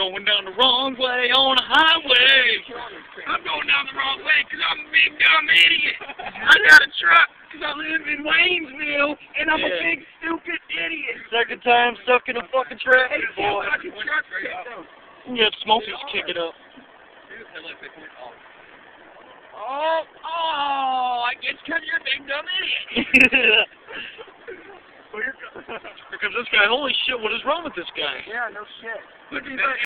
going down the wrong way on a highway. I'm going down the wrong way because I'm a big dumb idiot. I got a truck because I live in Waynesville and I'm a big stupid idiot. Second time stuck in a fucking traffic, Hey, boy. fucking truck right now. Yeah, Smokey's kicking up. Oh, I guess because you're a big dumb idiot. Here comes this guy. Holy shit, what is wrong with this guy? Yeah, no shit.